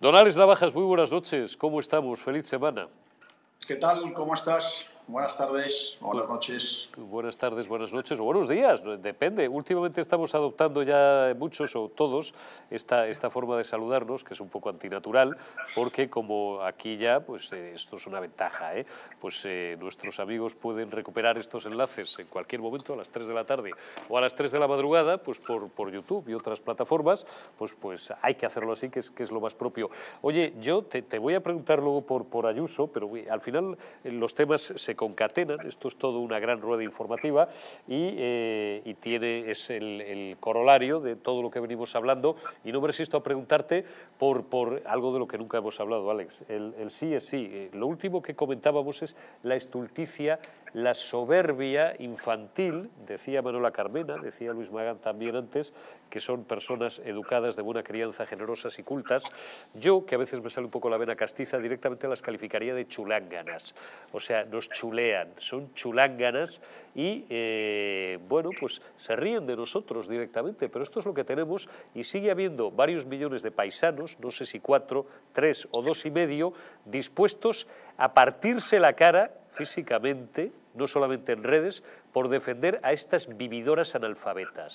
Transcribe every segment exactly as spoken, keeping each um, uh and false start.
Don Alex Navajas, muy buenas noches. ¿Cómo estamos? Feliz semana. ¿Qué tal? ¿Cómo estás? Buenas tardes, buenas noches. Buenas tardes, buenas noches o buenos días, depende. Últimamente estamos adoptando ya muchos o todos esta, esta forma de saludarnos, que es un poco antinatural, porque como aquí ya, pues eh, esto es una ventaja, ¿eh? Pues eh, nuestros amigos pueden recuperar estos enlaces en cualquier momento, a las tres de la tarde o a las tres de la madrugada, pues por, por YouTube y otras plataformas, pues, pues hay que hacerlo así, que es, que es lo más propio. Oye, yo te, te voy a preguntar luego por, por Ayuso, pero al final eh, los temas se concatenan, esto es todo una gran rueda informativa y, eh, y tiene, es el, el corolario de todo lo que venimos hablando, y no me resisto a preguntarte por, por algo de lo que nunca hemos hablado, Alex. El, el sí es sí. Eh, lo último que comentábamos es la estulticia, la soberbia infantil, decía Manuela Carmena, decía Luis Magán también antes, que son personas educadas, de buena crianza, generosas y cultas. Yo, que a veces me sale un poco la vena castiza, directamente las calificaría de chulánganas. O sea, nos chulean, son chulánganas y, eh, bueno, pues se ríen de nosotros directamente, pero esto es lo que tenemos y sigue habiendo varios millones de paisanos, no sé si cuatro, tres o dos y medio, dispuestos a partirse la cara físicamente, no solamente en redes, por defender a estas vividoras analfabetas.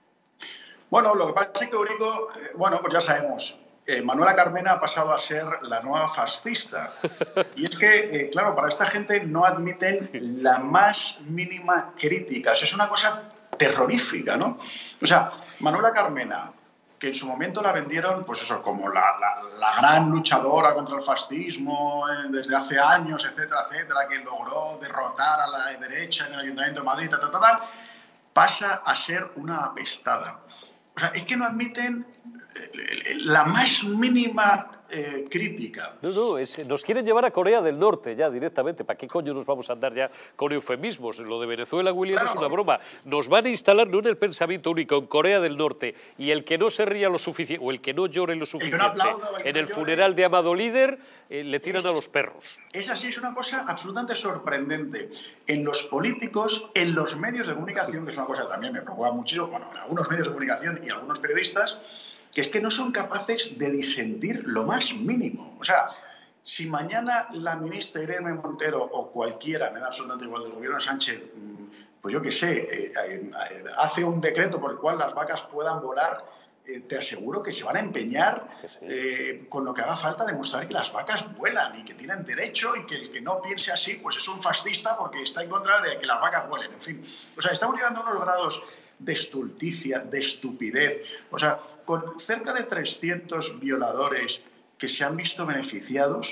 Bueno, lo que pasa es que, Eurico, eh, bueno, pues ya sabemos, eh, Manuela Carmena ha pasado a ser la nueva fascista. Y es que, eh, claro, para esta gente no admiten la más mínima crítica. O sea, es una cosa terrorífica, ¿no? O sea, Manuela Carmena, que en su momento la vendieron, pues eso, como la, la, la gran luchadora contra el fascismo eh, desde hace años, etcétera, etcétera, que logró derrotar a la derecha en el Ayuntamiento de Madrid, tal, tal, tal, pasa a ser una apestada. O sea, es que no admiten la más mínima eh, crítica. No, no, es, nos quieren llevar a Corea del Norte ya directamente. ¿Para qué coño nos vamos a andar ya con eufemismos? Lo de Venezuela, William, claro, es una broma. Nos van a instalar no en el pensamiento único, en Corea del Norte. Y el que no se ría lo suficiente, o el que no llore lo suficiente, el no aplauda, el en el no funeral llore. de Amado Líder, eh, le tiran es, a los perros. Es así, es una cosa absolutamente sorprendente. En los políticos, en los medios de comunicación, que es una cosa que también me preocupa muchísimo, bueno, en algunos medios de comunicación y algunos periodistas, que es que no son capaces de disentir lo más mínimo. O sea, si mañana la ministra Irene Montero o cualquiera, me da absolutamente igual, del gobierno de Sánchez, pues yo qué sé, eh, eh, hace un decreto por el cual las vacas puedan volar, eh, te aseguro que se van a empeñar sí. eh, con lo que haga falta demostrar que las vacas vuelan y que tienen derecho, y que el que no piense así pues es un fascista porque está en contra de que las vacas vuelen. En fin, o sea, estamos llegando a unos grados de estulticia, de estupidez. O sea, con cerca de trescientos violadores que se han visto beneficiados,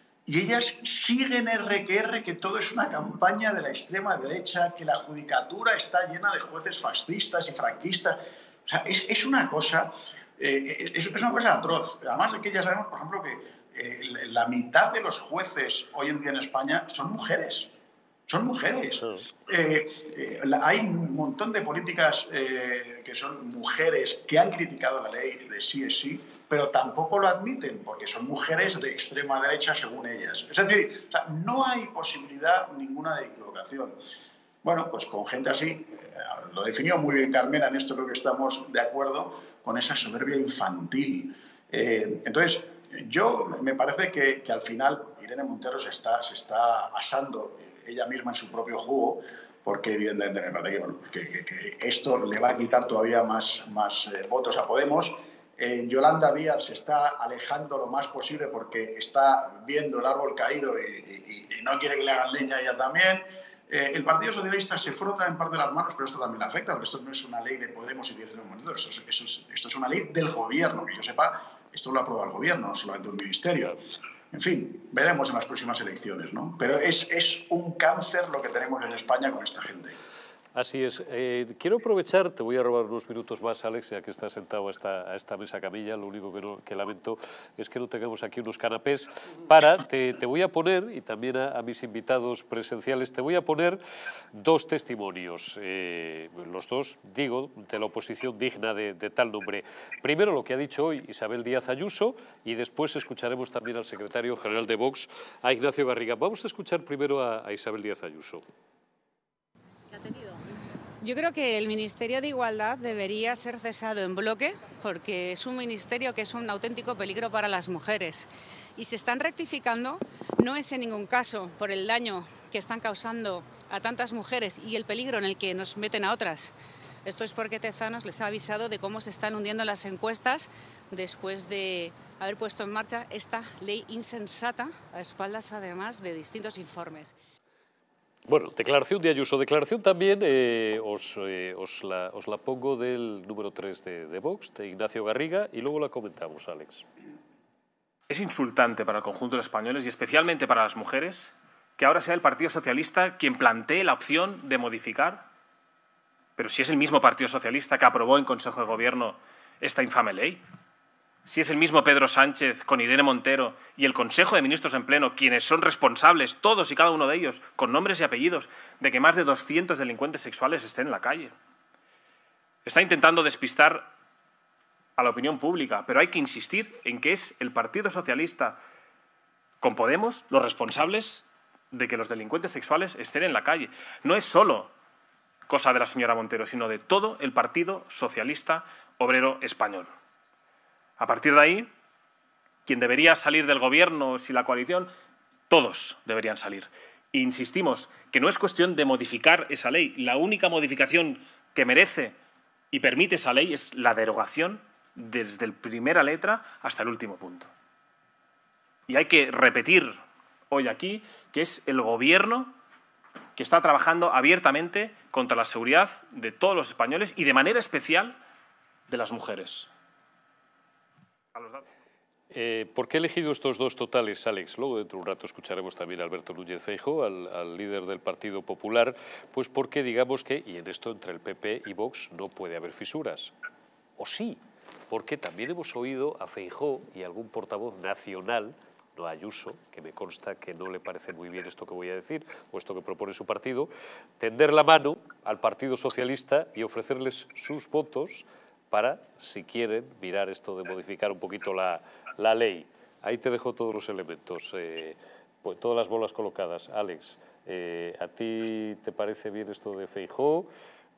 y ellas siguen erre que erre que todo es una campaña de la extrema derecha, que la judicatura está llena de jueces fascistas y franquistas. O sea, es, es una cosa, eh, es, es una cosa atroz. Además de que ya sabemos, por ejemplo, que eh, la mitad de los jueces hoy en día en España son mujeres. Son mujeres. Eh, eh, hay un montón de políticas eh, que son mujeres que han criticado la ley de sí es sí, pero tampoco lo admiten porque son mujeres de extrema derecha según ellas. Es decir, o sea, no hay posibilidad ninguna de equivocación. Bueno, pues con gente así, eh, lo definió muy bien Carmena, en esto creo que estamos de acuerdo, con esa soberbia infantil. Eh, entonces, yo me parece que, que al final Irene Montero se está, se está asando ella misma en su propio jugo, porque evidentemente me parece que, bueno, que, que, que esto le va a quitar todavía más, más eh, votos a Podemos. Eh, Yolanda Díaz se está alejando lo más posible porque está viendo el árbol caído y, y, y no quiere que le hagan leña a ella también. Eh, el Partido Socialista se frota en parte las manos, pero esto también le afecta, porque esto no es una ley de Podemos y de Irene Montero, esto es, esto, es, esto es una ley del gobierno, que yo sepa, esto lo aprueba el gobierno, no solamente un ministerio. En fin, veremos en las próximas elecciones, ¿no? Pero es, es un cáncer lo que tenemos en España con esta gente. Así es. Eh, quiero aprovechar, te voy a robar unos minutos más, Alex, ya que estás sentado a esta, a esta mesa camilla. Lo único que, no, que lamento es que no tengamos aquí unos canapés para, te, te voy a poner, y también a, a mis invitados presenciales, te voy a poner dos testimonios, eh, los dos, digo, de la oposición digna de, de tal nombre. Primero lo que ha dicho hoy Isabel Díaz Ayuso, y después escucharemos también al secretario general de Vox, a Ignacio Garriga. Vamos a escuchar primero a, a Isabel Díaz Ayuso. ¿Qué ha tenido? Yo creo que el Ministerio de Igualdad debería ser cesado en bloque porque es un ministerio que es un auténtico peligro para las mujeres. Y se están rectificando, no es en ningún caso por el daño que están causando a tantas mujeres y el peligro en el que nos meten a otras. Esto es porque Tezanos les ha avisado de cómo se están hundiendo las encuestas después de haber puesto en marcha esta ley insensata, a espaldas además de distintos informes. Bueno, declaración de Ayuso. Declaración también, eh, os, eh, os, la, os la pongo del número tres de, de Vox, de Ignacio Garriga, y luego la comentamos, Alex. Es insultante para el conjunto de los españoles y especialmente para las mujeres que ahora sea el Partido Socialista quien plantee la opción de modificar, pero si es el mismo Partido Socialista que aprobó en Consejo de Gobierno esta infame ley, si es el mismo Pedro Sánchez con Irene Montero y el Consejo de Ministros en pleno quienes son responsables, todos y cada uno de ellos, con nombres y apellidos, de que más de doscientos delincuentes sexuales estén en la calle. Está intentando despistar a la opinión pública, pero hay que insistir en que es el Partido Socialista con Podemos los responsables de que los delincuentes sexuales estén en la calle. No es solo cosa de la señora Montero, sino de todo el Partido Socialista Obrero Español. A partir de ahí, quien debería salir del Gobierno, si la coalición, todos deberían salir. E insistimos que no es cuestión de modificar esa ley. La única modificación que merece y permite esa ley es la derogación desde la primera letra hasta el último punto. Y hay que repetir hoy aquí que es el Gobierno que está trabajando abiertamente contra la seguridad de todos los españoles y de manera especial de las mujeres. Eh, ¿Por qué he elegido estos dos totales, Alex? Luego, dentro de un rato, escucharemos también a Alberto Núñez Feijóo, al, al líder del Partido Popular, pues porque digamos que, y en esto entre el P P y Vox no puede haber fisuras. O sí, porque también hemos oído a Feijóo y a algún portavoz nacional, no a Ayuso, que me consta que no le parece muy bien esto que voy a decir, o esto que propone su partido, tender la mano al Partido Socialista y ofrecerles sus votos para, si quieren, mirar esto de modificar un poquito la, la ley. Ahí te dejo todos los elementos, eh, pues, todas las bolas colocadas. Alex, eh, ¿a ti te parece bien esto de Feijóo?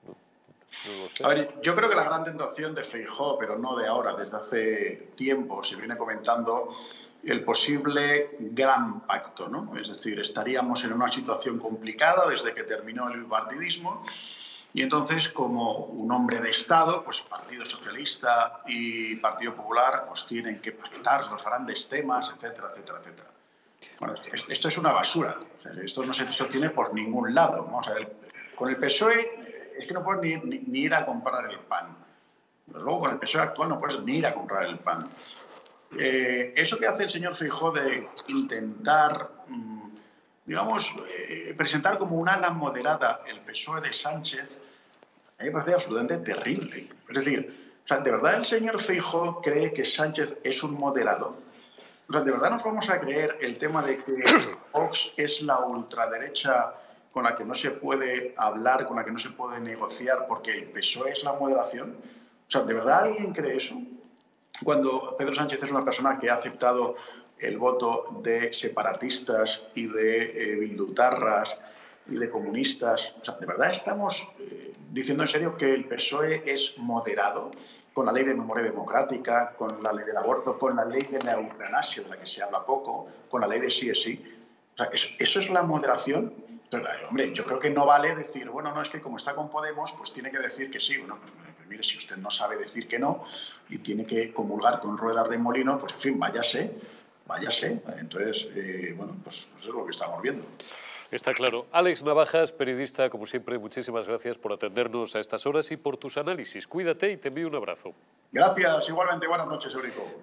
No lo sé. A ver, yo creo que la gran tentación de Feijóo, pero no de ahora, desde hace tiempo, se viene comentando el posible gran pacto, ¿no? Es decir, estaríamos en una situación complicada desde que terminó el bipartidismo. Y entonces, como un hombre de Estado, pues Partido Socialista y Partido Popular pues tienen que pactar los grandes temas, etcétera, etcétera, etcétera. Bueno, esto es una basura. O sea, esto no se sostiene por ningún lado. Vamos a ver, con el P S O E es que no puedes ni, ni, ni ir a comprar el pan. Pero luego con el P S O E actual no puedes ni ir a comprar el pan. Eh, eso que hace el señor Feijóo de intentar... Mmm, digamos, eh, presentar como una ala moderada el P S O E de Sánchez, a mí me parece absolutamente terrible. Es decir, o sea, ¿de verdad el señor Feijóo cree que Sánchez es un moderado? O sea, ¿de verdad nos vamos a creer el tema de que Vox es la ultraderecha con la que no se puede hablar, con la que no se puede negociar, porque el P S O E es la moderación? O sea, ¿de verdad alguien cree eso? Cuando Pedro Sánchez es una persona que ha aceptado el voto de separatistas y de eh, bildutarras y de comunistas. O sea, ¿de verdad estamos eh, diciendo en serio que el P S O E es moderado con la ley de memoria democrática, con la ley del aborto, con la ley de la eutanasia, de la que se habla poco, con la ley de sí es sí? O sea, ¿eso, eso es la moderación? Pero, hombre, yo creo que no vale decir, bueno, no, es que como está con Podemos, pues tiene que decir que sí. Bueno, pues, pues mire, si usted no sabe decir que no y tiene que comulgar con ruedas de molino, pues en fin, váyase. Váyase. Entonces, eh, bueno, pues eso es lo que estamos viendo. Está claro. Alex Navajas, periodista, como siempre, muchísimas gracias por atendernos a estas horas y por tus análisis. Cuídate y te envío un abrazo. Gracias, igualmente. Buenas noches, Eurico.